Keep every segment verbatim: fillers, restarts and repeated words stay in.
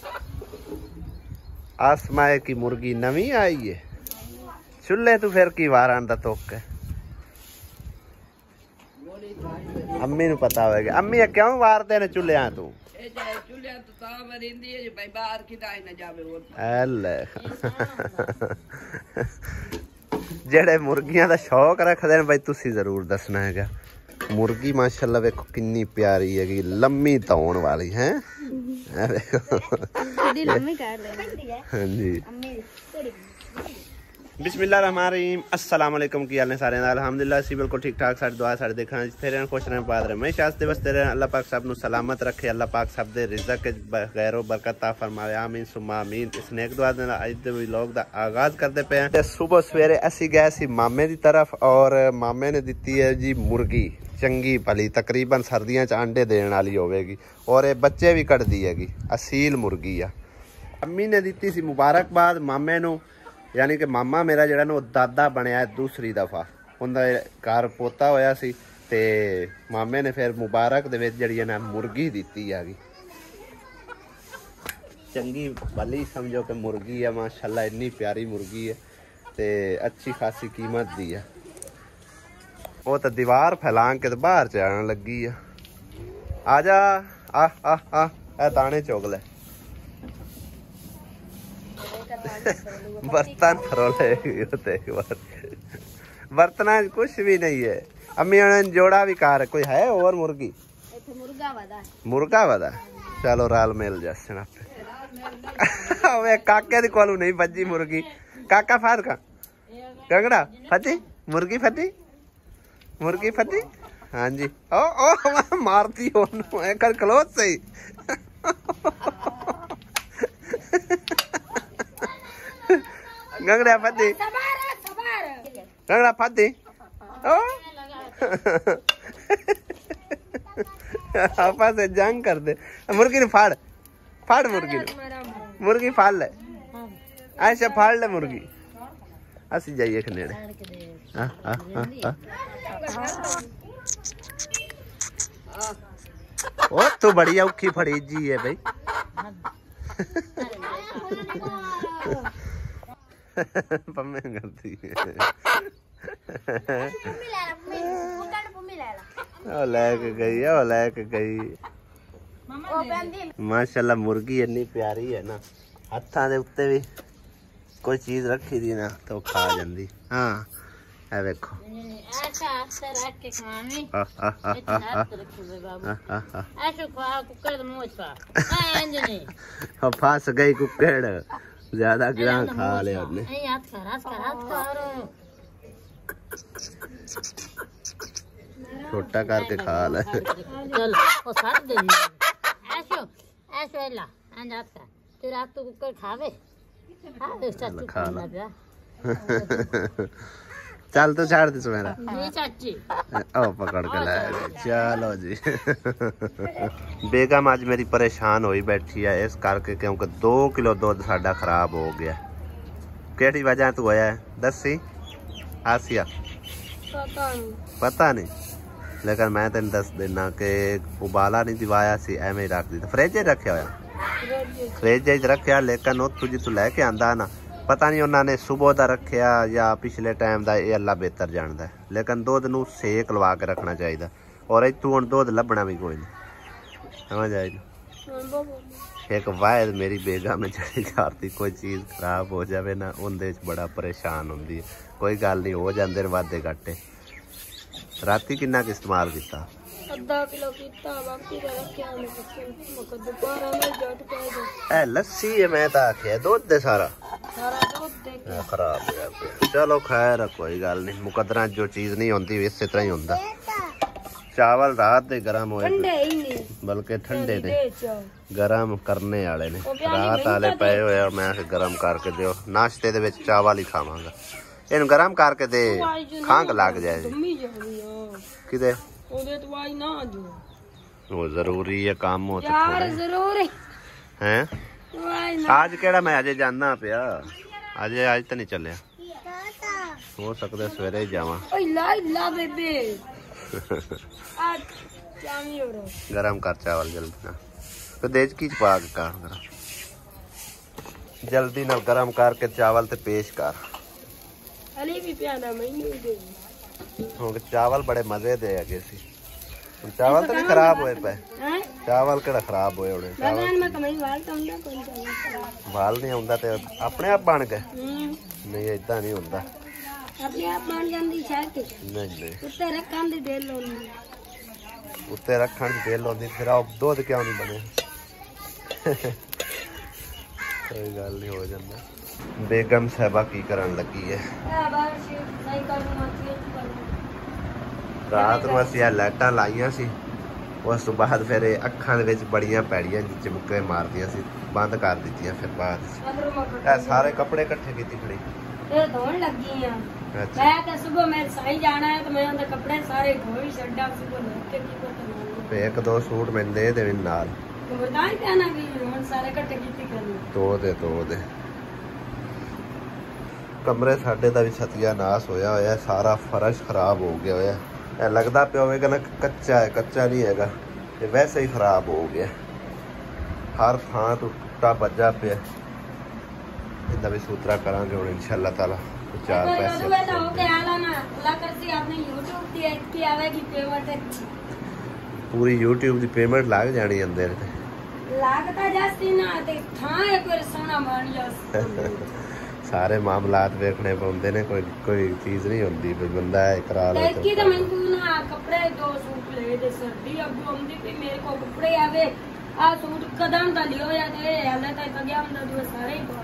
आसमाए की मुर्गी नवी आई है चुल्हे तू फिर की वार आंदा तोक अम्मी नु पता होगा अम्मी क्यों वारते ने चुल्हे तू जेड़े मुर्गियां दा शौक रखदे ने भाई तुसी जरूर दसना है। मुर्गी माशाल्लाह वेखो कितनी प्यारी है लम्मी तौण वाली है हाँ जी। बिस्मिल्लाहिर्रहमानिर्रहीम अस्सलाम वालेकुम की हाल ने सारे अल्हम्दुलिल्लाह सी बिल्कुल ठीक ठाक सारी दुआ सारे देखना जिथे रहन खुश रहन पाद रहे मैं शास्ते वस्ते रहन अल्लाह पाक सब नु सलामत रखे अल्लाह पाक सब दे रिज़्क के गैरो बरकत ता फरमावे आमीन सुम्मा आमीन। इस नेक दुआ दे नाल अज दे व्लॉग दा आगाज करते पे हैं। सुबह सवेरे असी गए सी मामे दी तरफ और मामे ने दिती है जी मुर्गी चंगी भली तकरीबन सर्दियां च अंडे देने वाली होवेगी और ये बच्चे भी कटदी हैगी असील मुर्गी आ। अम्मी ने दिती सी मुबारकबाद मामे नू यानी कि मामा मेरा जड़ा ना दादा बनया दूसरी दफा उनका घर पोता होया सी ते मामे ने फिर मुबारक दे विच जड़ी ना मुर्गी दिती हैगी चंगी भली समझो कि मुर्गी है माशाल्लाह इन्नी प्यारी मुर्गी है ते अच्छी खासी कीमत दी है। वो तो दीवार फैलांग के बाहर च आने लगी है आजा आ आ आ ए दाने चुग ले बर्तन फरोले बर्तना कुछ भी नहीं है। अम्मी ने जोड़ा भी कार कोई है और मुर्गी मुर्गा वदा मुर्गा वदा चलो राल मेल जैसे वे काके दी कोलू नहीं बजी मुर्गी काका फार का कंगड़ा फटी मुर्गी फटी मुर्गी फटी हाँ जी ओ ओ मारती हो कर क्लोज सही गंगड़ा फटी गंगड़ा फटी ओ आपा से जंग कर दे मुर्गी ने फाड़ फाड़ मुर्गी ने मुर्गी फाड़ ले ऐसे फाड़ ले मुर्गी असी जाइए खनेड़े हाँ हाँ हाँ ओ तो बढ़िया उखी फड़ी जी है भाई पम्मे करती है ओ लेके गई ओ लेके गई माशाल्लाह मुर्गी इतनी प्यारी है ना हत्था दे उत्ते भी कोई चीज रखी दी ना तो खा जांदी। हाँ है देखो फंस गई कुकड़ ज्यादा गिरा खा ले आपने छोटा करके खा ले चल तो छाड़ दिस मेरा ओ पकड़ के लाया चलो जी। बेगम आज मेरी परेशान हुई बैठी है इस करके क्योंकि दो किलो दूध साडा खराब हो गया। केड़ी वजह तू होया है दसी आसिया पता नहीं लेकिन मैं तेन दस देना कि उबाला नहीं दिवाया सी एवं रख दी फ्रिज रखा होया फ्रिज रखा लेकिन उतों जी तू लैके आंदा ना पता नहीं उन्होंने सुबह का रखा या पिछले टाइम का ये अल्लाह बेहतर जानता है लेकिन दुध नू सेक लवा के रखना चाहिए और इतों हम दुध लभना भी कोई नहीं समझ आई एक वायद मेरी बेगम चढ़ी जाती कोई चीज़ खराब हो जाए ना उनके बड़ा परेशान होंगी है कोई गल नहीं हो जाते वादे घाटे। राती किन्ना इस्तेमाल किया अद्धा किलो कीता बाकी दा रखया मैं दोबारा में जट पे ए लस्सी है मैं ता आखिया दूध दे सारा सारा दूध दे खराब हो गया। चलो खैर कोई गल नहीं मुकदरा जो चीज नहीं होती इस तरह ही होंदा। चावल रात दे गरम होए बल्कि ठंडे ने गरम करने वाले ने रात वाले पे होए और मैं गरम करके दियो नाश्ते दे विच चावल ही खावांगा इन गरम करके दे खांग लग जाए किदे वो जरूरी है काम हो जरूरी हैं आज केड़ा मैं अजे जाना पिया अजे आज तो नहीं चलिया हो सकता सवेरे ही जावा गरम कर चावल जल्दी ना तो देज की पा के काम करा जल्दी नाल गरम करके चावल ते पेश कर। अली भी प्याना मैनू भी दे। ਹੁਣ ਚਾਵਲ बड़े मजे दे है सी। चावल तो नहीं खराब हुए पे। चावल केड़ा खराब होए होने। चावल मैं कमाई वाल तो हुंदा कोई चावल। वाल नहीं हुंदा ते अपने आप बन गए। नहीं इदा नहीं हुंदा। अपने आप बन जांदी शायद। नहीं नहीं। उत्ते रखन दी देर लोंदी। उत्ते रखन दी देर लोंदी फिर आ दूध क्यों नहीं बने। कोई गल नहीं हो जांदा। बेगम साहबा की करन लगी है। रात ਨੂੰ ਅਸੀਂ ਲਾਈਟਾਂ ਲਾਈਆਂ ਸੀ ਉਸ ਤੋਂ ਬਾਅਦ ਫਿਰ ਅੱਖਾਂ ਦੇ ਵਿੱਚ ਬੜੀਆਂ ਪੈੜੀਆਂ ਚਮਕੇ ਮਾਰਦੀਆਂ ਸੀ ਬੰਦ ਕਰ ਦਿੱਤੀਆਂ ਫਿਰ ਬਾਅਦ ਇਹ ਸਾਰੇ ਕੱਪੜੇ ਇਕੱਠੇ ਕੀਤੀ ਖੜੀ ਇਹ ਧੋਣ ਲੱਗੀ ਆ ਮੈਂ ਤਾਂ ਸਵੇਰ ਮੈਂ ਸਾਈ ਜਾਣਾ ਹੈ ਤਾਂ ਮੈਂ ਉਹਦੇ ਕੱਪੜੇ ਸਾਰੇ ਧੋਈ ਛੱਡਾਂ ਸਵੇਰ ਲੈ ਕੇ ਕੀ ਪਤਾ ਤੇ ਇੱਕ ਦੋ ਸੂਟ ਮੈਨੂੰ ਦੇ ਦੇ ਨਾਲ ਖਬਰਦਾਰ ਕਹਿਣਾ ਵੀ ਹੁਣ ਸਾਰੇ ਇਕੱਠੇ ਕੀਤੀ ਕਰਨੀ ਦੋ ਦੇ ਦੋ ਦੇ ਕਮਰੇ ਸਾਡੇ ਦਾ ਵੀ ਛਤੀਆ ਨਾਸ ਹੋਇਆ ਹੋਇਆ ਸਾਰਾ ਫਰਸ਼ ਖਰਾਬ ਹੋ ਗਿਆ ਹੋਇਆ ਇਹ ਲੱਗਦਾ ਪਿਆ ਹੋਵੇਗਾ ਨਾ ਕੱਚਾ ਹੈ ਕੱਚਾ ਨਹੀਂ ਹੈਗਾ ਇਹ ਵੈਸੇ ਹੀ ਖਰਾਬ ਹੋ ਗਿਆ ਹਰ ਥਾਂ ਤੋਂ ਟੁੱਟਾ ਭੱਜਾ ਪਿਆ ਇਹਦਾ ਵੀ ਸੂਤਰਾ ਕਰਾਂਗੇ ਹੁਣ ਇਨਸ਼ਾਅੱਲਾ ਤਾਲਾ ਚਾਰ ਪੈਸੇ ਹੋ ਕੇ ਆਲਾ ਨਾ ਅੱਲਾ ਕਰਦੀ ਆਪਣੀ YouTube ਤੇ ਕੀ ਆਵੇਗੀ ਪੇਮੈਂਟ ਪੂਰੀ YouTube ਦੀ ਪੇਮੈਂਟ ਲੱਗ ਜਾਣੀ ਅੰਦਰ ਤੇ ਲੱਗਦਾ ਜਾਸੀ ਨਾ ਤੇ ਥਾਂ ਇੱਕ ਵਾਰ ਸੋਨਾ ਬਣ ਜਾਸ सारे मामलात देखने पौंदे ने कोई कोई चीज नहीं होती भी बंदा है करा ले तो की तो मैं तू ना कपड़े दो सूट ले दे सर्दी अब आंदी पे मेरे को कपड़े आवे आ सूट कदम दा लियो या ते हाले तक गया हम दो सारे ही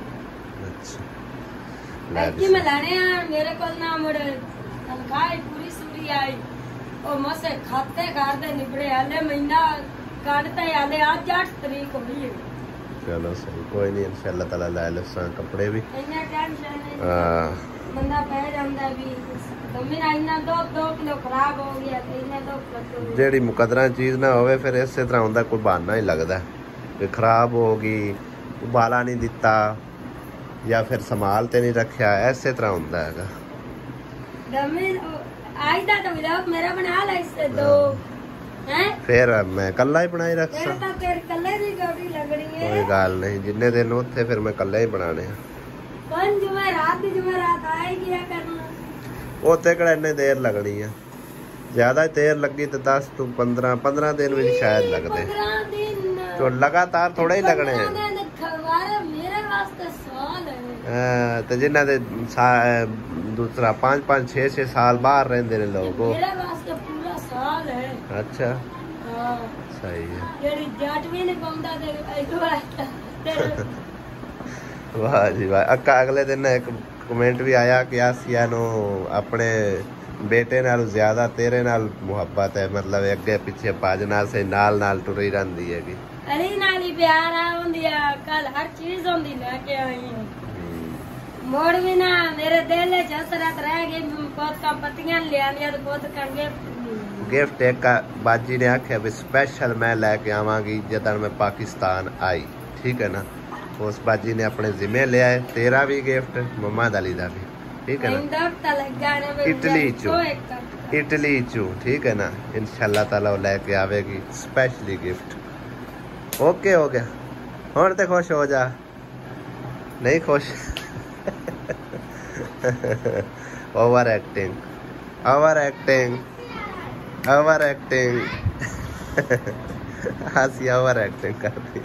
अच्छा की मैं लाने मेरे को ना मुड़ तनख्वाह पूरी सूरी आई और मसे खाते कर दे निबड़े हाले महीना काटते हाले आज आठ तारीख हो गई है चलो सही कोई नहीं इंशाल्लाह ताला ला ले सा कपड़े भी इन्ना टेंशन नहीं हां बंदा पै जांदा भी मेरा इन्ना दो दो किलो खराब हो गया ते इन्ना दो किलो जेड़ी मुकद्दरा चीज ना होवे फिर इसे तरह हुंदा कोई बहाना ही लगदा कि खराब होगी उबाला नहीं दिता या फिर संभाल ते नहीं रखया ऐसे तरह हुंदा हैगा दमे आज दा तो व्लॉग मेरा बना ले इससे दो हैं फिर मैं कल्ला ही बनाई रख सा तो फिर कल्ले दी गोटी लगनी है कोई गल नहीं जिन्ने दिन उथे फिर मैं कल्ले ही बनाने हैं कौन जुमे रात दी जुमे रात आएगी क्या करना उथे कड़ा इतने देर लगनी है ज्यादा देर लगी तो दस तो पंद्रह पंद्रह दिन भी शायद लगते तो लगातार थोड़ा ही लगने हैं मेरे वास्ते साल है तो जिन्ना दे दूसरा पाँच पाँच छह छह साल बाहर रहंदे ने लोग मेरे वास्ते पूरा साल है अच्छा हां सही है जेडी जाट भी नहीं पाਉਂਦਾ ਤੇ ਇੱਕ ਵਾਰ वाह जी वाह अक्का अगले दिन एक कमेंट भी आया कि आसिया नु अपने बेटे नाल ज्यादा तेरे नाल मुहब्बत है मतलब अगे पीछे भजना से नाल नाल टुरी रहंदी हैगी अली नाल ही प्यार होंदी है कल हर चीज होंदी लेके आई मोड़ भी ना मेरे दिल च हसरत रह गई बहुत कम पत्तियां ले आंदियां ते बहुत कम गिफ्ट गिफ्ट एक बाजी ने आख्या भी स्पेशल मैं लेके आवांगी जदन मैं पाकिस्तान आई ठीक है ना उस बाजी ने अपने जिम्मे ले आए तेरा भी गिफ्ट मम्मा दली दा भी ठीक है ना इटली चू इटली चू ठीक है ना इंशाल्लाह ताला लेके आवेगी स्पेशली गिफ्ट ओके हो गया हुण ते खुश हो जा नहीं खुश over acting over acting over acting हसी ओवर एक्टिंग करती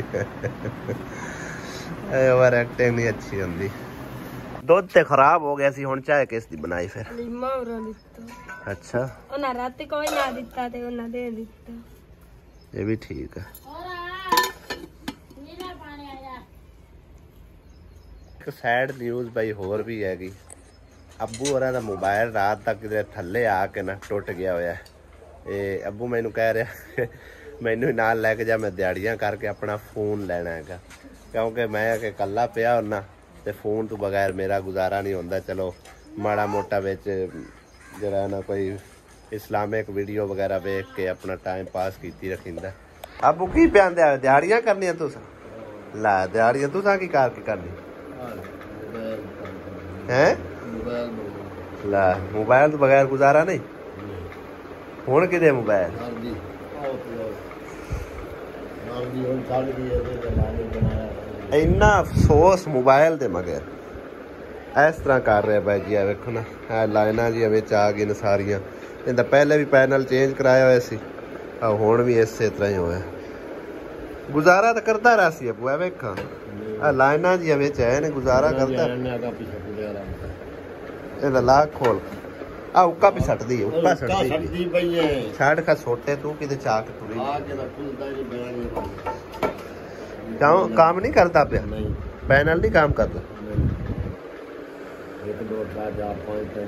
ओवर एक्टिंग नहीं अच्छी होंदी दुध ते खराब हो गया सी हुण चाय किस दी बनाई फिर लीमा होरा दित्ता अच्छा ओना रात कोई ना दित्ता ते ओना दे दित्ता ये भी ठीक है नीला पानी आया एक सैड न्यूज़ भाई होर भी हैगी अब्बू होरां दा मोबाइल रात तक किधरे थल्ले आके ना टुट गया होया है ए अब्बू मैनू कह रहा मैनू नाल लैके जा मैं दिहाड़ियां करके अपना फोन लेना है क्योंकि मैं के कल्ला पिया होना ते फोन तो बगैर मेरा गुजारा नहीं होंदा चलो माड़ा मोटा विच जरा ना कोई इस्लामिक वीडियो वगैरह वेख के अपना टाइम पास कीती रखिंदा अब्बू की प्यांदे दिहाड़ियां करनियां तुसां ला दिहाड़ियां तुसां की कर के करनी हैं ला मोबाइल तो बगैर गुजारा नहीं हुण किदे मोबाइल ਇੰਨਾ ਅਫਸੋਸ ਮੋਬਾਈਲ ਦੇ ਮਗਰ ਇਸ ਤਰ੍ਹਾਂ ਕਰ ਰਿਹਾ ਬਾਈ ਜੀ। ਆ ਵੇਖੋ ਨਾ, ਇਹ ਲਾਈਨਾਂ ਜੀ ਵਿੱਚ ਆ ਗਈਆਂ ਨੇ ਸਾਰੀਆਂ। ਇਹਦਾ ਪਹਿਲੇ ਵੀ ਪੈਨਲ ਚੇਂਜ ਕਰਾਇਆ ਹੋਇਆ ਸੀ, ਆ ਹੁਣ ਵੀ ਇਸੇ ਤਰ੍ਹਾਂ ਹੀ ਹੋਇਆ। ਗੁਜ਼ਾਰਾ ਤਾਂ ਕਰਦਾ ਰਿਹਾ ਸੀ ਆਪੂ। ਇਹ ਵੇਖਾਂ ਆ ਲਾਈਨਾਂ ਜੀ ਵਿੱਚ ਹੈ ਨੇ, ਗੁਜ਼ਾਰਾ ਕਰਦਾ। ਇਹਦਾ ਲਾਗ ਖੋਲ ਆ ਉੱਕਾ ਵੀ ਸੱਟਦੀ, ਉੱਕਾ ਸੱਟਦੀ ਪਈ ਹੈ। ਛੱਡ ਖਾ ਛੋਟੇ ਤੂੰ ਕਿਤੇ ਚਾ ਕੇ ਤੁਰੀ ਕਿਉਂ ਕੰਮ ਨਹੀਂ ਕਰਦਾ ਪਿਆ? ਪੈਨਲ ਨਹੀਂ ਕੰਮ ਕਰਦਾ। ਇੱਕ ਦੋ ਚਾਰ ਪੰਜ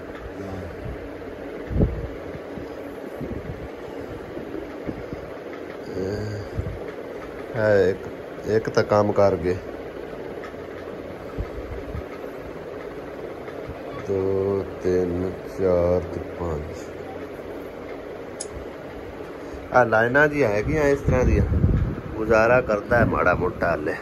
ਹੈ ਇੱਕ ਇੱਕ ਤਾਂ ਕੰਮ ਕਰ ਗਏ। ਦੋ ਤਿੰਨ ਚਾਰ ਤੇ ਪੰਜ ਆ ਲਾਈਨਾਂ ਜੀ ਹੈਗੀਆਂ ਇਸ ਤਰ੍ਹਾਂ ਦੀਆਂ। ਗੁਜ਼ਾਰਾ ਕਰਦਾ ਹੈ ਮਾੜਾ ਮੋਟਾ। ਹਲੇ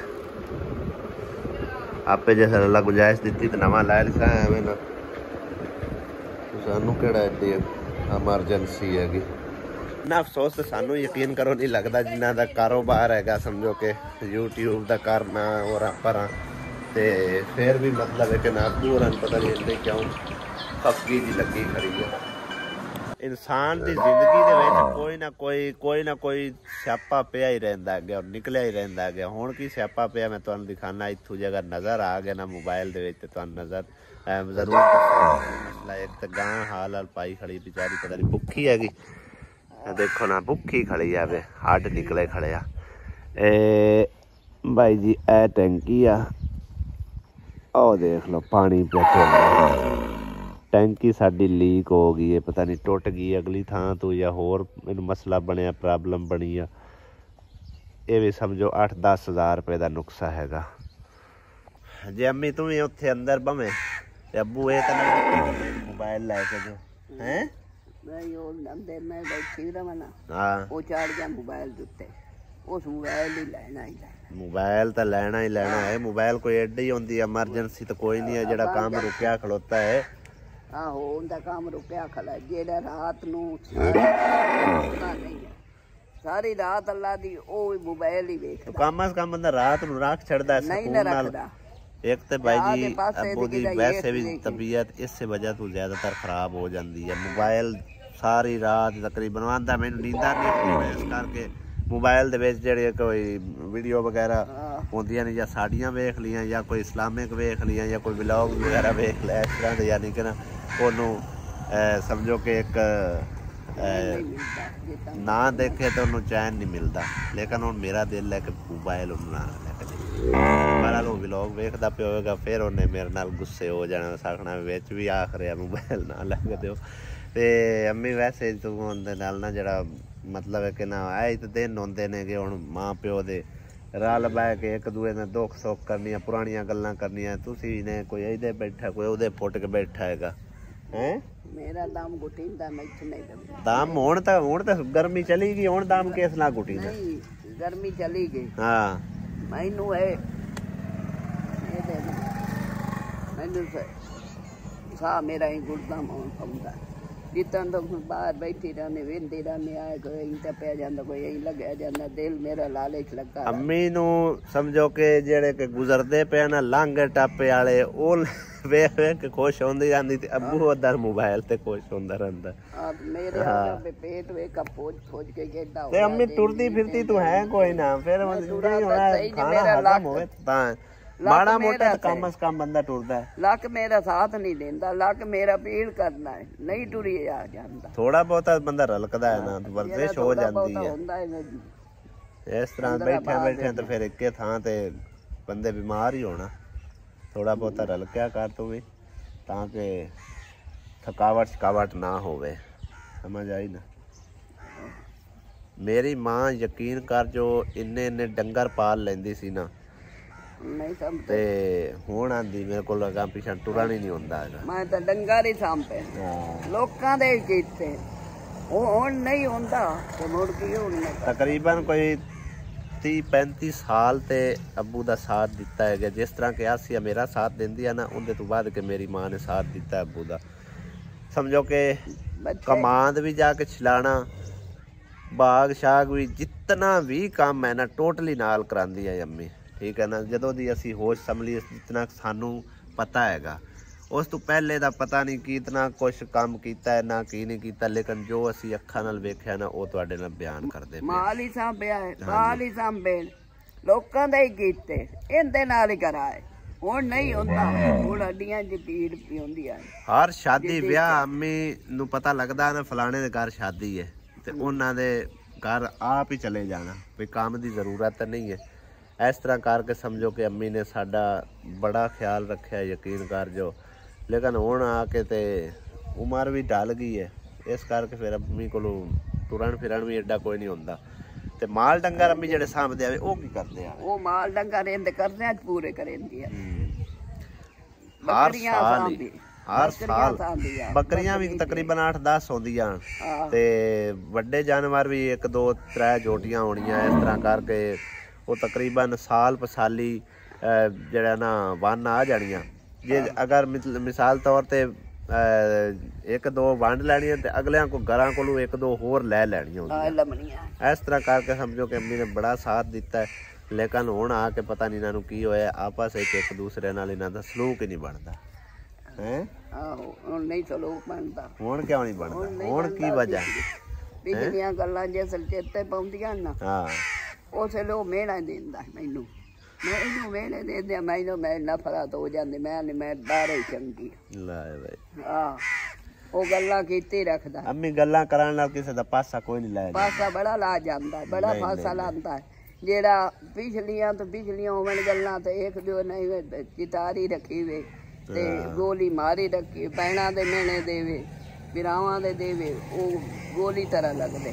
ਆਪੇ ਜੇ ਅੱਲਾ ਗੁੰਜਾਇਸ਼ ਦਿੱਤੀ ਤਾਂ ਨਵਾਂ ਲੈ ਲਿਆ ਐਵੇਂ ਨਾ। ਸਾਨੂੰ ਕਿਹੜਾ ਐਡੀ ਐਮਰਜੈਂਸੀ ਹੈਗੀ ਨਾ। ਅਫਸੋਸ ਤਾਂ ਸਾਨੂੰ ਯਕੀਨ ਕਰੋ ਨਹੀਂ ਲੱਗਦਾ ਜਿਨ੍ਹਾਂ ਦਾ ਕਾਰੋਬਾਰ ਹੈਗਾ, ਸਮਝੋ ਕਿ ਯੂਟਿਊਬ ਦਾ ਕਰਨਾ ਹੋਰ ਪਰਾਂ, ਤੇ ਫਿਰ ਵੀ ਮਤਲਬ ਹੈ ਕਿ ਨਾ ਪੂਰਾ ਪਤਾ ਨਹੀਂ ਇੱਦਾਂ ਕਿਉਂ ਖਫਗੀ ਦੀ ਲੱਗੀ ਖੜੀ ਹੈ। ਇਨਸਾਨ ਦੀ ਜ਼ਿੰਦਗੀ ਦੇ ਵਿੱਚ ਕੋਈ ਨਾ ਕੋਈ ਕੋਈ ਨਾ ਕੋਈ ਸਿਆਪਾ ਪਿਆ ਹੀ ਰਹਿੰਦਾ ਹੈਗਾ, ਨਿਕਲਿਆ ਹੀ ਰਹਿੰਦਾ ਹੈਗਾ। ਹੁਣ ਕੀ ਸਿਆਪਾ ਪਿਆ ਮੈਂ ਤੁਹਾਨੂੰ ਦਿਖਾਣਾ। ਇੱਥੋਂ ਜੇ ਅਗਰ ਨਜ਼ਰ ਆ ਗਿਆ ਨਾ ਮੋਬਾਈਲ ਦੇ ਵਿੱਚ ਤੇ ਤੁਹਾਨੂੰ ਨਜ਼ਰ ਜ਼ਰੂਰ ਮਸਲਾ। ਇੱਕ ਤਾਂ ਗਾਂ ਹਾਲ ਹਾਲ ਪਾਈ ਖੜੀ ਵਿਚਾਰੀ, ਪਤਾ ਨਹੀਂ ਭੁੱਖੀ ਹੈਗੀ। ਦੇਖੋ ਨਾ ਭੁੱਖੀ ਖੜੀ ਆਵੇ, ਹੱਡ ਨਿਕਲੇ ਖੜੇ ਆ। ਇਹ ਬਾਈ ਜੀ ਇਹ ਟੈਂਕੀ ਆ, ਉਹ ਦੇਖ ਲਓ ਪਾਣੀ ਪਿਆ। ਟੈਂਕੀ ਸਾਡੀ ਲੀਕ ਹੋ ਗਈ ਹੈ, ਪਤਾ ਨਹੀਂ ਟੁੱਟ ਗਈ ਅਗਲੀ ਥਾਂ ਤੋਂ ਜਾਂ ਹੋਰ ਮੈਨੂੰ ਮਸਲਾ ਬਣਿਆ, ਪ੍ਰੋਬਲਮ ਬਣੀ ਆ। ਇਹ ਵੀ ਸਮਝੋ ਅੱਠ ਦਸ ਹਜ਼ਾਰ ਰੁਪਏ ਦਾ ਨੁਕਸਾ ਹੈਗਾ। ਜੇ ਅੰਮੀ ਤੂੰ ਵੀ ਉੱਥੇ ਅੰਦਰ ਬਵੇਂ ਤੇ ਅੱਬੂ ਇਹ ਤਾਂ ਮੋਬਾਈਲ ਲੈ ਕੇ ਜੋ ਹੈ ਮੈਂ ਬੈਠੀ ਰਵਾਂ ਨਾ, ਉਹ ਚੜ ਗਿਆ ਮੋਬਾਈਲ ਦੇ ਉੱਤੇ। ਉਸ ਮੋਬਾਈਲ ਹੀ ਲੈਣਾ ਹੀ ਲੈਣਾ, ਮੋਬਾਈਲ ਤਾਂ ਲੈਣਾ ਹੀ ਲੈਣਾ ਹੈ। ਮੋਬਾਈਲ ਕੋਈ ਐਡੀ ਹੁੰਦੀ ਐਮਰਜੈਂਸੀ ਤਾਂ ਕੋਈ ਨਹੀਂ ਹੈ ਜਿਹੜਾ ਕੰਮ ਰੁਕਿਆ ਖਲੋਤਾ ਹੈ। ਆਹੋ ਉਹਦਾ ਕੰਮ ਰੁਕਿਆ ਖੜਾ ਜਿਹੜਾ ਰਾਤ ਨੂੰ ਨਹੀਂ ਸਾਰੀ ਰਾਤ ਅੱਲਾ ਦੀ ਉਹ ਮੋਬਾਈਲ ਹੀ ਵੇਖਦਾ। ਕੰਮ ਅਸ ਕੰਮ ਬੰਦਾ ਰਾਤ ਨੂੰ ਰੱਖ ਛੱਡਦਾ ਨਹੀਂ ਨਾ ਰੱਖਦਾ। ਇੱਕ ਤੇ ਭਾਈ ਜੀ ਅੱਬੂ ਦੀ ਵੈਸੇ ਵੀ ਤਬੀਅਤ ਇਸੇ ਵਜ੍ਹਾ ਤੋਂ ਜ਼ਿਆਦਾਤਰ ਖਰਾਬ ਹੋ ਜਾਂਦੀ ਹੈ। ਮੋਬਾਈਲ ਸਾਰੀ ਰਾਤ ਤਕਰੀਬਨ ਆਉਂਦਾ ਮੈਨੂੰ ਨੀਂਦਾਂ ਨਹੀਂ, ਇਸ ਕਰਕੇ ਮੋਬਾਈਲ ਦੇ ਵਿੱਚ ਜਿਹੜੇ ਕੋਈ ਵੀਡੀਓ ਵਗੈਰਾ ਹੁੰਦੀਆਂ ਨੇ ਜਾਂ ਸਾਡੀਆਂ ਵੇਖ ਲਈਆਂ ਜਾਂ ਕੋਈ ਇਸਲਾਮਿਕ ਵੇਖ ਲਈਆਂ ਜਾਂ ਕੋਈ ਵਲੌਗ ਵਗੈਰਾ ਵੇਖ ਲਿਆ ਇਸ ਤਰ੍ਹਾਂ ਦੇ, ਯਾਨੀ ਕਿ ਨਾ ਉਹਨੂੰ ਸਮਝੋ ਕਿ ਇੱਕ ਨਾ ਦੇਖੇ ਤਾਂ ਉਹਨੂੰ ਚੈਨ ਨਹੀਂ ਮਿਲਦਾ। ਲੇਕਿਨ ਹੁਣ ਮੇਰਾ ਦਿਲ ਹੈ ਕਿ ਮੋਬਾਈਲ ਉਹਨੂੰ ਨਾ ਲੈ ਕੇ ਮਾਰਾ ਨੂੰ ਵਲੌਗ ਵੇਖਦਾ ਪਿਆ ਹੋਵੇਗਾ, ਫਿਰ ਉਹਨੇ ਮੇਰੇ ਨਾਲ ਗੁੱਸੇ ਹੋ ਜਾਣਾ, ਸਾਖਣਾ ਵਿੱਚ ਵੀ ਆਖ ਰਿਹਾ ਮੋਬਾਈਲ ਨਾ ਲੈ ਕੇ ਦਿਓ। ਤੇ ਅੰਮੀ ਵੈਸੇ ਤੂੰ ਉਹਦੇ ਨਾਲ ਨਾ ਜਿਹੜਾ ਮਤਲਬ ਹੈ ਕਿ ਨਾ ਇਹ ਤਾਂ ਦਿਨ ਹੁੰਦੇ ਨੇ ਕਿ ਹੁਣ ਮਾਂ ਪਿਓ ਦੇ ਰਲ ਬਹਿ ਕੇ ਇੱਕ ਦੂਏ ਨਾਲ ਦੁੱਖ ਸੁੱਖ ਕਰਨੀਆਂ, ਪੁਰਾਣੀਆਂ ਗੱਲਾਂ ਕਰਨੀਆਂ। ਤੁਸੀਂ ਨੇ ਕੋਈ ਇਹਦੇ ਬੈਠਾ ਕੋਈ ਉਹਦੇ ਫੁੱਟ ਕੇ ਬੈਠਾ ਹੈਗਾ ਹੈ। ਮੇਰਾ ਦਮ ਗੁੱਟੀਂਦਾ ਨਹੀਂ ਦਮ ਹੁਣ ਤਾਂ ਹੁਣ ਤਾਂ ਗਰਮੀ ਚਲੀ ਗਈ, ਹੁਣ ਦਮ ਕਿਸ ਨਾਲ ਗੁੱਟੀਂਦਾ? ਗਰਮੀ ਚਲੀ ਗਈ। ਹਾਂ ਮੈਨੂੰ ਇਹ ਮੈਨੂੰ ਸਾਹ ਮੇਰਾ ਹੀ ਗੁੱਟਦਾ ਮੌਨ ਪਾਉਂਦਾ। ਜਿੱਦਾਂ ਤਾਂ ਬਾਹਰ ਬੈਠੀ ਰਹਿੰਦੇ ਵੇਂਦੇ ਰਹਿੰਦੇ ਆ, ਕੋਈ ਤਾਂ ਪੈ ਜਾਂਦਾ ਕੋਈ ਇਹੀ ਲੱਗਿਆ ਜਾਂਦਾ, ਦਿਲ ਮੇਰਾ ਲਾਲਚ ਲੱਗਾ। ਅੰਮੀ ਨੂੰ ਸਮਝੋ ਕਿ ਜਿਹੜੇ ਕਿ ਗੁਜ਼ਰਦੇ ਪਏ ਨਾ ਲਾਂਘੇ ਟਾਪੇ ਵਾਲੇ, ਉਹ ਵੇਖ ਵੇਖ ਕੇ ਖੁਸ਼ ਹੁੰਦੀ ਜਾਂਦੀ ਤੇ ਅੱਬੂ ਉਧਰ ਮੋਬਾਈਲ ਤੇ ਖੁਸ਼ ਹੁੰਦਾ ਰਹਿੰਦਾ। ਮੇਰੇ ਪੇਟ ਵੇਖ ਫੋਜ ਫੋਜ ਕੇ ਗੇਡਾ ਤੇ ਅੰਮੀ ਟੁਰਦੀ ਫਿਰਦੀ ਤੂੰ ਹੈ ਕੋਈ ਨਾ, ਫਿਰ ਖਾਣਾ ਹੋਵੇ ਤਾਂ ਮਾੜਾ ਮੋਟਾ ਕੰਮ ਕੰਮ ਬੰਦਾ ਟੁਰਦਾ। ਲੱਕ ਮੇਰਾ ਸਾਥ ਨਹੀਂ ਦਿੰਦਾ, ਲੱਕ ਮੇਰਾ ਪੀੜ ਕਰਨਾ ਹੈ, ਨਹੀਂ ਟੁਰੀ ਆ ਜਾਂਦਾ। ਥੋੜਾ ਬਹੁਤਾ ਬੰਦਾ ਰਲਕਦਾ ਹੈ ਨਾ, ਵਰਜਿਸ਼ ਹੋ ਜਾਂਦੀ ਹੈ। ਇਸ ਤਰ੍ਹਾਂ ਬੈਠਿਆਂ ਬੈਠਿਆਂ ਤਾਂ ਫਿਰ ਇੱਕੇ ਥਾਂ ਤੇ ਬੰਦੇ ਬਿਮਾਰ ਹੀ ਹੋਣਾ। ਥੋੜਾ ਬਹੁਤਾ ਰਲਕਿਆ ਕਰ ਤੂੰ ਵੀ, ਤਾਂ ਕਿ ਥਕਾਵਟ ਥਕਾਵਟ ਨਾ ਹੋਵੇ। ਸਮਝ ਆਈ ਨਾ? ਮੇਰੀ ਮਾਂ ਯਕੀਨ ਕਰ ਜੋ ਇੰਨੇ ਇੰਨੇ ਡੰਗਰ ਪਾਲ ਲੈਂਦੀ ਸੀ ਨਾ, ਤੇ ਹੁਣ ਆਂਦੀ ਮੇਰੇ ਕੋਲ ਅਗਾਂ ਪਿਛਾਂ ਟੁਰਨ ਹੀ ਨਹੀਂ ਹੁੰਦਾ ਹੈਗਾ। ਮੈਂ ਤਾਂ ਡੰਗਰ ਹੀ ਸਾਂਭੇ ਲੋਕਾਂ ਦੇ ਕੀਤੇ, ਉਹ ਹੁਣ ਨਹੀਂ ਹੁੰਦਾ ਤੇ ਮੁੜ ਕੀ ਹੋਣਾ। ਤਕਰੀਬਨ ਕੋਈ ਤੀਹ ਪੈਂਤੀ ਸਾਲ ਤੇ ਅੱਬੂ ਦਾ ਸਾਥ ਦਿੱਤਾ ਹੈਗਾ। ਜਿਸ ਤਰ੍ਹਾਂ ਕਿ ਆਸੀਆ ਮੇਰਾ ਸਾਥ ਦਿੰਦੀ ਆ ਨਾ, ਉਹਦੇ ਤੋਂ ਬਾਅਦ ਕਿ ਮੇਰੀ ਮਾਂ ਨੇ ਸਾਥ ਦਿੱਤਾ ਅੱਬੂ ਦਾ। ਸਮਝੋ ਕਿ ਕਮਾਂਦ ਵੀ ਜਾ ਕੇ ਛਿਲਾਣਾ, ਬਾਗ ਸ਼ਾਗ ਵੀ ਜਿਤਨਾ ਵੀ ਕੰਮ ਹੈ ਨਾ ਟੋਟਲੀ ਨਾਲ ਕਰਾਉਂਦੀ ਹੈ ਅੰਮੀ, ਠੀਕ ਹੈ ਨਾ। ਜਦੋਂ ਦੀ ਅਸੀਂ ਹੋਸ਼ ਸੰਭਲੀ, ਜਿਤਨਾ ਸਾਨੂੰ ਪਤਾ ਹੈਗਾ, ਉਸ ਤੋਂ ਪਹਿਲੇ ਦਾ ਪਤਾ ਨਹੀਂ ਕਿਤਨਾ ਕੁਛ ਕੰਮ ਕੀਤਾ ਹੈ ਨਾ ਕੀ ਨਹੀਂ ਕੀਤਾ, ਲੇਕਿਨ ਜੋ ਅਸੀਂ ਅੱਖਾਂ ਨਾਲ ਵੇਖਿਆ ਨਾ ਉਹ ਤੁਹਾਡੇ ਨਾਲ ਬਿਆਨ ਕਰਦੇ। ਮਾਲ ਹੀ ਸਾਂਭਿਆ ਹੈ, ਮਾਲ ਹੀ ਸਾਂਭੇ, ਲੋਕਾਂ ਦੇ ਹੀ ਕੀਤੇ, ਇਹਦੇ ਨਾਲ ਹੀ ਕਰਾਏ। ਹੁਣ ਨਹੀਂ ਹੁੰਦਾ, ਹੁਣ ਹੱਡੀਆਂ ਚ ਪੀੜ ਪਈ ਹੁੰਦੀ ਹੈ। ਹਰ ਸ਼ਾਦੀ ਵਿਆਹ ਅੰਮੀ ਨੂੰ ਪਤਾ ਲੱਗਦਾ ਨਾ ਫਲਾਣੇ ਦੇ ਘਰ ਸ਼ਾਦੀ ਹੈ ਤੇ ਉਹਨਾਂ ਦੇ ਘਰ ਆਪ ਹੀ ਚਲੇ ਜਾਣਾ, ਕੋਈ ਕੰਮ ਦੀ ਜ਼ਰੂਰਤ ਨਹੀਂ ਹੈ। ਇਸ ਤਰ੍ਹਾਂ ਕਰਕੇ ਸਮਝੋ ਕਿ ਅੰਮੀ ਨੇ ਸਾਡਾ ਬੜਾ ਖਿਆਲ ਰੱਖਿਆ, ਯਕੀਨ ਕਰ ਜੋ। ਲੇਕਿਨ ਹੁਣ ਆ ਕੇ ਤੇ ਉਮਰ ਵੀ ਢਲ ਗਈ ਹੈ, ਇਸ ਕਰਕੇ ਫਿਰ ਅੰਮੀ ਕੋਲੋਂ ਤੁਰਨ ਫਿਰਨ ਵੀ ਐਡਾ ਕੋਈ ਨਹੀਂ ਹੁੰਦਾ। ਤੇ ਮਾਲ ਡੰਗਰ ਅੰਮੀ ਜਿਹੜੇ ਸਾਂਭਦੇ ਆਵੇ ਉਹ ਕੀ ਕਰਦੇ ਆ? ਉਹ ਮਾਲ ਡੰਗਰ ਇਹਦੇ ਕਰਦਿਆਂ ਚ ਪੂਰੇ ਕਰੇਂਦੀ ਆ। ਹਰ ਸਾਲ ਹੀ ਹਰ ਸਾਲ ਬੱਕਰੀਆਂ ਵੀ ਤਕਰੀਬਨ ਅੱਠ ਦਸ ਹੁੰਦੀਆਂ ਤੇ ਵੱਡੇ ਜਾਨਵਰ ਵੀ ਇੱਕ ਦੋ ਤਰੇ ਜੋਟੀਆਂ ਹੋਣੀਆਂ। ਇਸ ਤਰ੍ਹਾਂ ਕਰਕੇ ਉਹ ਤਕਰੀਬਨ ਸਾਲ ਪਸਾਲੀ ਜਿਹੜਾ ਨਾ ਵੰਨ ਆ ਜਾਣੀਆਂ। ਜੇ ਅਗਰ ਮਿਸਾਲ ਤੌਰ ਤੇ ਇੱਕ ਦੋ ਵੰਡ ਲੈਣੀਆਂ ਤੇ ਅਗਲਿਆਂ ਕੋ ਘਰਾਂ ਕੋਲੋਂ ਇੱਕ ਦੋ ਹੋਰ ਲੈ ਲੈਣੀਆਂ ਹੁੰਦੀਆਂ। ਇਸ ਤਰ੍ਹਾਂ ਕਰਕੇ ਸਮਝੋ ਕਿ ਅੰਮੀ ਨੇ ਬੜਾ ਸਾਥ ਦਿੱਤਾ ਹੈ। ਲੇਕਿਨ ਹੁਣ ਆ ਕੇ ਪਤਾ ਨਹੀਂ ਇਹਨਾਂ ਨੂੰ ਕੀ ਹੋਇਆ, ਆਪਸ ਵਿੱਚ ਇੱਕ ਦੂਸਰੇ ਨਾਲ ਇਹਨਾਂ ਦਾ ਸਲੂਕ ਹੀ ਨਹੀਂ ਬਣਦਾ ਹੈ। ਹੁਣ ਨਹੀਂ ਸਲੂਕ ਬਣਦਾ। ਹੁਣ ਕਿਉਂ ਨਹੀਂ ਬਣਦਾ? ਹੁਣ ਕੀ ਵਜ੍ਹਾ? ਪਿਛਲੀਆਂ ਗੱਲਾਂ ਜੇ ਚੇਤੇ ਪਾਉਂਦੀਆਂ ਨਾ, ਹਾਂ ਉਸ ਵੇਲੇ ਉਹ ਮਿਹਣਾ ਦਿੰਦਾ ਮੈਨੂੰ, ਮੈਂ ਇਹਨੂੰ ਮਿਹਣੇ ਦੇ ਦਿਆਂ, ਮੈਨੂੰ ਮੈਂ ਨਫ਼ਰਤ ਹੋ ਜਾਂਦੀ, ਮੈਂ ਨਹੀਂ ਮੈਂ ਬਾਹਰ ਚੰਗੀ ਹਾਂ। ਉਹ ਗੱਲਾਂ ਕੀਤੀ ਰੱਖਦਾ। ਅੰਮੀ ਗੱਲਾਂ ਕਰਨ ਨਾਲ ਕਿਸੇ ਦਾ ਪਾਸਾ ਕੋਈ ਨਹੀਂ ਲਾਇਆ, ਪਾਸਾ ਬੜਾ ਲਾ ਜਾਂਦਾ, ਬੜਾ ਪਾਸਾ ਲਾਉਂਦਾ ਹੈ। ਜਿਹੜਾ ਪਿਛਲੀਆਂ ਤੋਂ ਪਿਛਲੀਆਂ ਹੋਵਣ ਗੱਲਾਂ ਤੇ ਇੱਕ ਜੋ ਨਹੀਂ ਚਿਤਾਰੀ ਰੱਖੀ ਵੇ ਤੇ ਗੋਲੀ ਮਾਰੀ ਰੱਖੀ, ਭੈਣਾਂ ਦੇ ਮਿਹਣੇ ਦੇਵੇ, ਵਿਰਾਵਾਂ ਦੇ ਦੇਵੇ, ਉਹ ਗੋਲੀ ਤਰ੍ਹਾਂ ਲੱਗਦੇ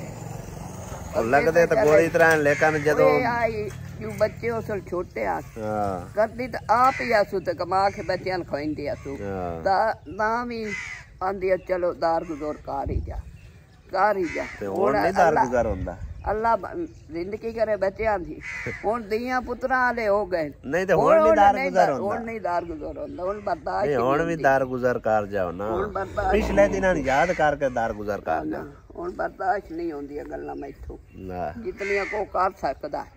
ਲੱਗਦੇ ਤੇ ਗੋਲੀ ਤਰ੍ਹਾਂ। ਲੇਕਿਨ ਜਦੋਂ ਆਈ ਜੋ ਬੱਚੇ ਉਸ ਵੇਲੇ ਛੋਟੇ ਆ ਕਰਦੀ ਤਾਂ ਆਪ ਹੀ ਆਸੂ ਤੇ ਕਮਾ ਕੇ ਬੱਚਿਆਂ ਨੂੰ ਖਵਾਉਂਦੀ ਆਸੂ ਤਾਂ ਵੀ ਆਂਦੀ ਚਲੋ ਦਾਰ ਗੁਜ਼ਰ ਕਰ ਹੀ ਜਾ, ਕਰ ਹੀ ਜਾ। ਹੁਣ ਨਹੀਂ ਦਾਰ ਗੁਜ਼ਰ ਹੁੰਦਾ, ਅੱਲਾ ਜ਼ਿੰਦਗੀ ਕਰੇ ਬੱਚਿਆਂ ਦੀ। ਹੁਣ ਧੀਆਂ ਪੁੱਤਰਾਂ ਵਾਲੇ ਹੋ ਗਏ, ਨਹੀਂ ਤੇ ਹੁਣ ਨਹੀਂ ਦਾਰ ਗੁਜ਼ਰ ਹੁੰਦਾ, ਹੁਣ ਨਹੀਂ ਦਾਰ ਗੁਜ਼ਰ ਹੁੰਦਾ, ਹੁਣ ਬਰਦਾਸ਼ਤ ਨਹੀਂ। ਹੁਣ ਵੀ ਦਾਰ ਗੁਜ਼ਰ ਕਰ ਜਾਓ ਨਾ, ਪਿਛਲੇ ਦਿਨਾਂ ਨੂੰ ਯਾਦ ਕਰਕੇ ਦਾਰ ਗੁਜ਼ਰ ਕਰ ਜਾ। ਹੁਣ ਬਰਦਾਸ਼ਤ ਨਹੀਂ ਹੁੰਦੀਆਂ ਗੱਲਾਂ ਮੈਥੋਂ, ਜਿਤਨੀਆਂ ਕੋ ਕਰ ਸਕਦਾ।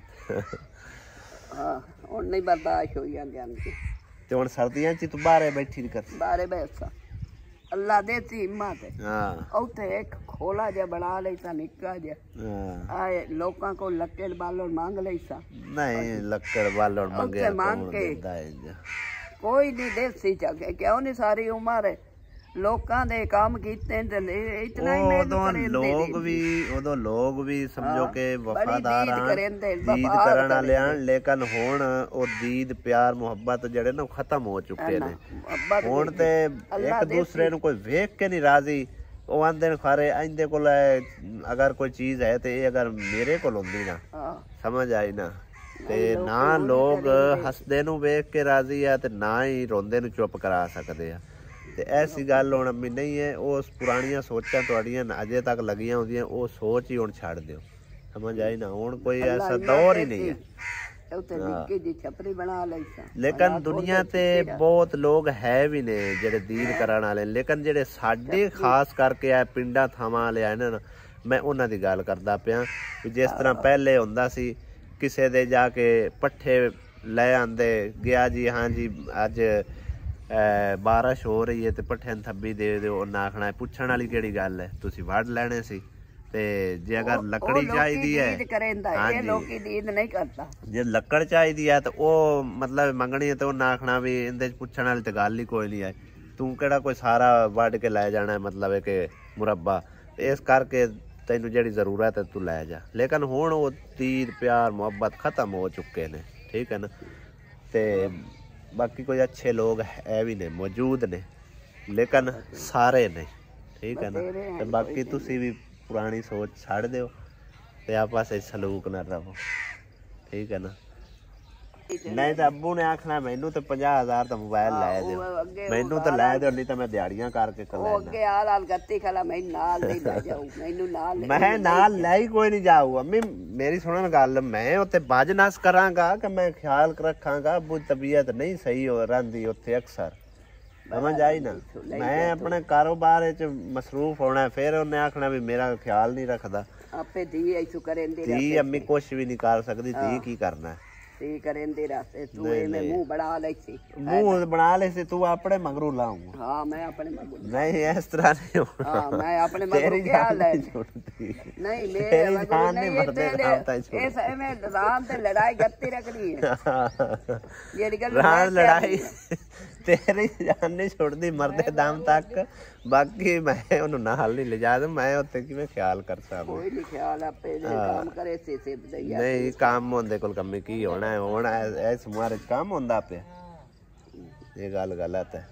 ਹਾਂ ਹੁਣ ਨਹੀਂ ਬਰਦਾਸ਼ਤ ਹੋਈ ਜਾਂਦੀਆਂ। ਤੇ ਹੁਣ ਸਰਦੀਆਂ ਚ ਤੂੰ ਬਾਹਰੇ ਬੈਠੀ ਨਹੀਂ ਕਰ? ਬਾਹਰੇ ਬੈਠਾ ਅੱਲਾ ਦੇਤੀ ਹਿੰਮਤ। ਹਾਂ ਉੱਥੇ ਇੱਕ ਖੋਲਾ ਜਿਹਾ ਬਣਾ ਲਈ ਤਾਂ ਨਿੱਕਾ ਜਿਹਾ ਆਏ ਲੋਕਾਂ ਕੋਲ ਲੱਕੜ ਬਾਲਣ ਮੰਗ ਲਈ ਸਾ। ਨਹੀਂ ਲੱਕੜ ਬਾਲਣ ਮੰਗੇ ਮੰਗ ਕੇ ਕੋਈ ਨਹੀਂ ਦੇਸੀ ਚੱਕੇ ਕਿਉਂ ਨਹੀਂ, ਸਾਰੀ ਉਮਰ ਲੋਕਾਂ ਦੇ ਕੰਮ ਕੀਤੇ ਇਤਨਾ ਹੀ ਉਦੋਂ ਲੋਕ ਵੀ ਉਦੋਂ ਲੋਕ ਵੀ ਸਮਝੋ ਕਿ ਵਫਾਦਾਰ ਆ, ਦੀਦ ਕਰਨ ਵਾਲੇ ਆ। ਲੇਕਿਨ ਹੁਣ ਉਹ ਦੀਦ ਪਿਆਰ ਮੁਹੱਬਤ ਜਿਹੜੇ ਨਾ ਖਤਮ ਹੋ ਚੁੱਕੇ ਨੇ। ਹੁਣ ਤੇ ਇੱਕ ਦੂਸਰੇ ਨੂੰ ਕੋਈ ਵੇਖ ਕੇ ਨਹੀਂ ਰਾਜ਼ੀ। ਉਹ ਆਂਦੇ ਨੇ ਖਾਰੇ ਇਹਦੇ ਕੋਲ ਅਗਰ ਕੋਈ ਚੀਜ਼ ਹੈ ਤੇ ਇਹ ਅਗਰ ਮੇਰੇ ਕੋਲ ਹੁੰਦੀ ਨਾ, ਸਮਝ ਆਈ ਨਾ, ਤੇ ਨਾ ਲੋਕ ਹੱਸਦੇ ਨੂੰ ਵੇਖ ਕੇ ਰਾਜ਼ੀ ਆ ਤੇ ਨਾ ਹੀ ਰੋਂਦੇ ਨੂੰ ਚੁੱਪ ਕਰਾ ਸਕਦੇ ਆ। ਤੇ ਐਸੀ ਗੱਲ ਹੁਣ ਅੰਮੀ ਨਹੀਂ ਹੈ। ਉਸ ਪੁਰਾਣੀਆਂ ਸੋਚਾਂ ਤੁਹਾਡੀਆਂ ਅਜੇ ਤੱਕ ਲੱਗੀਆਂ ਹੁੰਦੀਆਂ, ਉਹ ਸੋਚ ਹੀ ਹੁਣ ਛੱਡ ਦਿਓ, ਸਮਝ ਆਈ ਨਾ। ਹੁਣ ਕੋਈ ਐਸਾ ਦੌਰ ਹੀ ਨਹੀਂ ਹੈ। ਲੇਕਿਨ ਦੁਨੀਆ ਤੇ ਬਹੁਤ ਲੋਕ ਹੈ ਵੀ ਨੇ ਜਿਹੜੇ ਦੀਨ ਕਰਨ ਵਾਲੇ, ਲੇਕਿਨ ਜਿਹੜੇ ਸਾਡੇ ਖਾਸ ਕਰਕੇ ਆ ਪਿੰਡਾਂ ਥਾਵਾਂ ਵਾਲੇ ਆ ਨਾ, ਮੈਂ ਉਹਨਾਂ ਦੀ ਗੱਲ ਕਰਦਾ ਪਿਆ। ਵੀ ਜਿਸ ਤਰ੍ਹਾਂ ਪਹਿਲੇ ਹੁੰਦਾ ਸੀ, ਕਿਸੇ ਦੇ ਜਾ ਕੇ ਪੱਠੇ ਲੈ ਆਂਦੇ, ਗਿਆ ਜੀ ਹਾਂ ਜੀ ਅੱਜ ਬਾਰਿਸ਼ ਹੋ ਰਹੀ ਹੈ ਤੇ ਪੱਠਿਆਂ ਨੂੰ ਥੱਬੀ ਦੇ ਦਿਓ, ਉਹਨਾਂ ਆਖਣਾ ਪੁੱਛਣ ਵਾਲੀ ਕਿਹੜੀ ਗੱਲ ਹੈ, ਤੁਸੀਂ ਵੱਢ ਲੈਣੇ ਸੀ। ਤੇ ਜੇ ਅਗਰ ਲੱਕੜੀ ਚਾਹੀਦੀ ਹੈ, ਜੇ ਲੱਕੜ ਚਾਹੀਦੀ ਹੈ ਤੇ ਉਹ ਮਤਲਬ ਮੰਗਣੀ ਹੈ ਤੇ ਉਹਨਾਂ ਆਖਣਾ ਵੀ ਇਹਦੇ ਚ ਪੁੱਛਣ ਵਾਲੀ ਤੇ ਗੱਲ ਹੀ ਕੋਈ ਨਹੀਂ ਹੈ, ਤੂੰ ਕਿਹੜਾ ਕੋਈ ਸਾਰਾ ਵੱਢ ਕੇ ਲੈ ਜਾਣਾ, ਮਤਲਬ ਹੈ ਕਿ ਮੁਰੱਬਾ। ਇਸ ਕਰਕੇ ਤੈਨੂੰ ਜਿਹੜੀ ਜ਼ਰੂਰਤ ਹੈ ਤੂੰ ਲੈ ਜਾ। ਲੇਕਿਨ ਹੁਣ ਉਹ ਤੀਰ ਪਿਆਰ ਮੁਹੱਬਤ ਖਤਮ ਹੋ ਚੁੱਕੇ ਨੇ, ਠੀਕ ਹੈ ਨਾ। ਤੇ ਬਾਕੀ ਕੋਈ ਅੱਛੇ ਲੋਕ ਹੈ ਵੀ ਨੇ, ਮੌਜੂਦ ਨੇ, ਲੇਕਿਨ ਸਾਰੇ ਨਹੀਂ, ਠੀਕ ਹੈ ਨਾ। ਤੇ ਬਾਕੀ ਤੁਸੀਂ ਵੀ ਪੁਰਾਣੀ ਸੋਚ ਛੱਡ ਦਿਓ ਤੇ ਆਪਸ ਵਿੱਚ ਸਲੂਕ ਨਾਲ ਰਹੋ, ਠੀਕ ਹੈ ਨਾ। ਨਹੀਂ ਤਾਂ ਅੱਬੂ ਨੇ ਆਖਣਾ ਮੈਨੂੰ ਤੇ ਪੰਜਾਹ ਹਜ਼ਾਰ ਦਾ ਮੋਬਾਈਲ ਲੈ ਦਿਓ, ਮੈਨੂੰ ਤਾਂ ਲੈ ਦਿਓ, ਨਹੀਂ ਤਾਂ ਮੈਂ ਦਿਹਾੜੀਆਂ ਕਰਕੇ ਕਰ ਲੈਣਾ। ਮੈਂ ਨਾਲ ਲੈ ਹੀ ਕੋਈ ਨਹੀਂ ਜਾਊ। ਅੰਮੀ ਮੇਰੀ ਸੁਣਨ ਗੱਲ, ਮੈਂ ਉੱਥੇ ਬਾਜ ਨਸ ਕਰਾਂਗਾ ਕਿ ਮੈਂ ਖਿਆਲ ਰੱਖਾਂਗਾ ਅੱਬੂ ਤਬੀਅਤ ਨਹੀਂ ਸਹੀ ਹੋ ਰਹਿੰਦੀ ਉੱਥੇ ਅਕਸਰ, ਸਮਝ ਆਈ ਨਾ। ਮੈਂ ਆਪਣੇ ਕਾਰੋਬਾਰ ਵਿੱਚ ਮਸਰੂਫ ਹੋਣਾ, ਫਿਰ ਉਹਨੇ ਆਖਣਾ ਵੀ ਮੇਰਾ ਖਿਆਲ ਨਹੀਂ ਰੱਖਦਾ। ਆਪੇ धी ऐसू करेंदे धी अम्मी कुछ भी नहीं कर सकती, धी की करना है धी करेंदे रहते तू एवें मुंह बना लेसी मुंह बना ले से तू अपने मगरू लाऊं। हां मैं अपने मगरू नहीं इस तरह नहीं होना। हां मैं अपने मगरू क्या ले नहीं मेरे मगरू नहीं ये इस में राम ते लड़ाई गत्ती रखनी है जेडी गल राम लड़ाई तेरी जान नहीं छोड़दी मरदे दम तक। बाकी मैं उन्हें नाल नहीं ले जा मैं उत्ते किवें ख्याल कर सकदा कोई नहीं ख्याल आपे काम करे से से नहीं काम होंदे कोल कम्मी की होना है होना है इस मुहारे काम होंदा पे ये गल गलत है।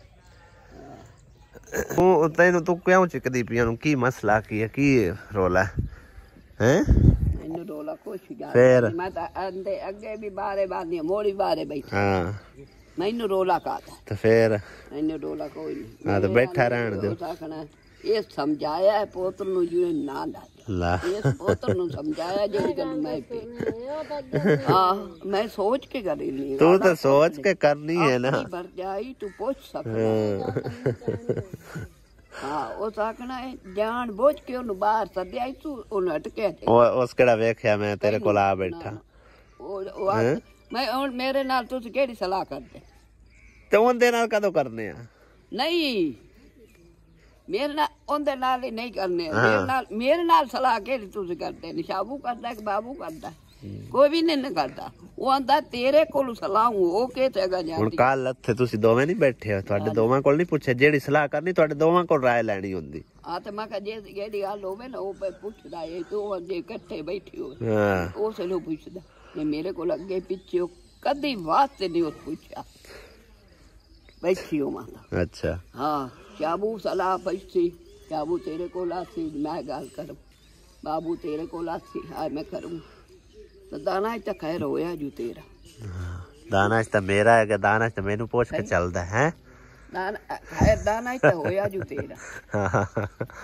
तू तैनू तू क्यों चिकदी पी नु की मसला की है की रोला है मैनू रोला कुछ यार मैं तो अंदे अगे भी बारे बांधी मोड़ी बारे बैठी हां मैनू रोला का तो फिर मैनू रोला कोई नहीं हां तो बैठा रहन दे ये समझाया है पोत्र नु जी ना ला ये पोत्र नु समझाया जेडी गल मैं पे हां मैं सोच के करी नहीं तू तो सोच के करनी है ना भर जाई तू पूछ सकदा हां ओ साकना है जान बोझ के ओनु बाहर सद्या तू ओनु अटके ओ उस केड़ा वेख्या मैं तेरे कोल आ बैठा ओ मैं और मेरे नाल तू केड़ी सलाह करदे ते ओंदे नाल कदों करने आ नहीं मेरे नाल ओंदे नाल ही नहीं करने मेरे नाल मेरे नाल सलाह केड़ी तू करदे निशाबू करदा कि बाबू करदा कोई भी नहीं करदा वो आंदा तेरे कोल सलाह हो के ते अगा जांदी हुन कल ਇੱਥੇ ਤੁਸੀਂ ਦੋਵੇਂ ਨਹੀਂ ਬੈਠੇ ਹੋ ਤੁਹਾਡੇ ਦੋਵਾਂ ਕੋਲ ਨਹੀਂ ਪੁੱਛਿਆ ਜਿਹੜੀ ਸਲਾਹ ਕਰਨੀ ਤੁਹਾਡੇ ਦੋਵਾਂ ਕੋਲ ਰਾਏ ਲੈਣੀ ਹੁੰਦੀ ਆ ਤੇ ਮੈਂ ਕਹ ਜੇ ਜਿਹੜੀ ਗੱਲ ਹੋਵੇ ਨਾ ਉਹ ਪੁੱਛਦਾ ਏ ਤੂੰ ਜੇ ਇਕੱਠੇ ਬੈਠੀ ਹੋ ਹਾਂ ਉਹ ਸਲੋ ਪੁੱਛਦਾ ये मेरे को अगे पिछे कदी वास्ते नहीं पूछा बैठी हो माता अच्छा हाँ चाबू सलाह पैसी चाबू तेरे को लासी मैं गल करूं बाबू तेरे को लासी हाय मैं करूं तो दाना तो खैर होया जू तेरा दाना तो मेरा है कि दाना तो मैनू पूछ के चलदा है दाना खैर दाना तो होया जू तेरा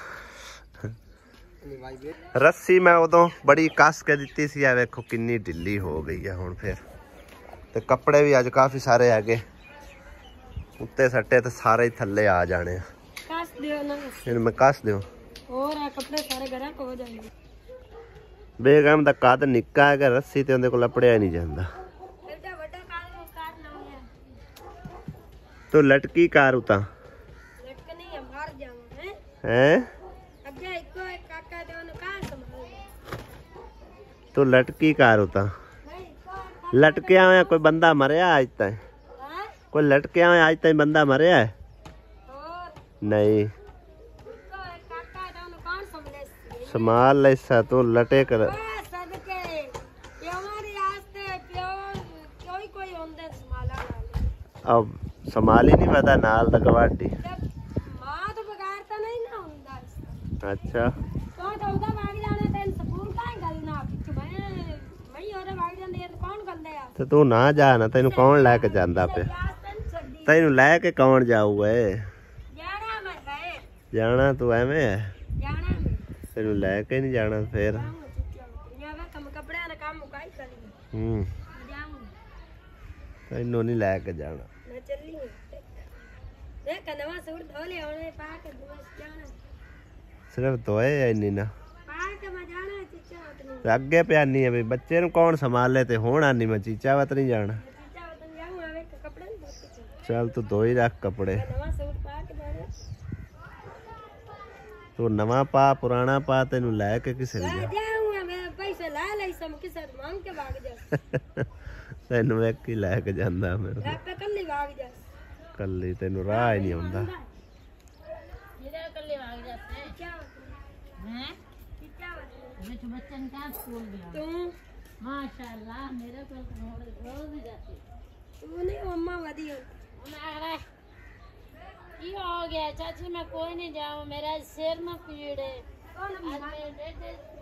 रस्सी मैं उदों बड़ी कस के दी सी वेखो किन्नी ढिली हो गई है हुण फिर ते कपड़े भी अज काफी सारे हैगे उत्ते सट्टे ते सारे ही थल्ले आ जाने कस दियो ना इन मैं कस दियो और कपड़े सारे गरम हो जाएंगे बेगम दा कद निक्का है कि रस्सी ते उंदे कोल लपड़िया नहीं जांदा एडा बड़ा कार काट लाऊंगा तो लटकी कार उता लटक नहीं मार जाऊं हैं हैं अगे इको काका दे ओनु का संभाल तो लटकी कार उता लटकिया होया कोई बंदा मरिया आज तक कोई लटकिया होया आज तक बंदा मरिया है नहीं संभाल ले सा तो लटे कर अब संभाल ही नहीं पता नाल दा गवाडी अच्छा तो तू ना जा ना तेन कौन लैके जांदा पे तेन लैके कौन जाऊगा जाना तू एवें है तेन लैके नहीं जाना फिर हम्म तेनू नहीं लैके जाना सिर्फ धोए इन्नी ना अगे प्यानी है भी बच्चे नु कौन संभाले ते होना नहीं मैं चीचा वत नहीं जाना चल तू धो ही रख कपड़े तू नवा पा पुराना पा तेन लैके किसे तेन वेख ही लैके जांदा मेरे कल्ली तेन राह ही नहीं आंदा बच्चन का स्कूल गया माशाल्लाह मेरे को रोज जाती तू नहीं मम्मा वधिया मैं की हो गया चाची मैं कोई नहीं जाऊं मेरा सिर में पीड़ है कौन